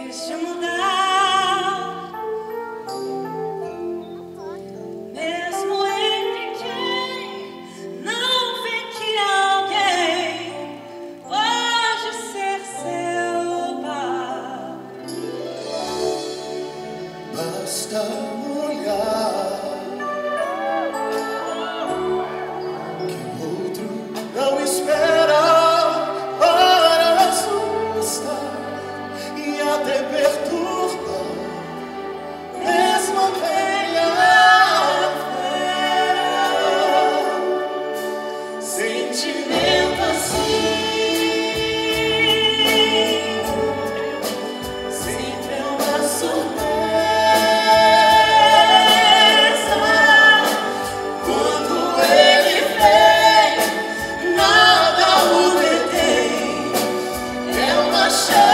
de mudar, mesmo entre quem não vê que alguém pode ser seu par. Basta olhar que o outro não espera para assustar e até perturbar, mesmo bem à fé. Sentimento assim sempre é uma surpresa. Quando ele vem, nada o detém. É uma chance.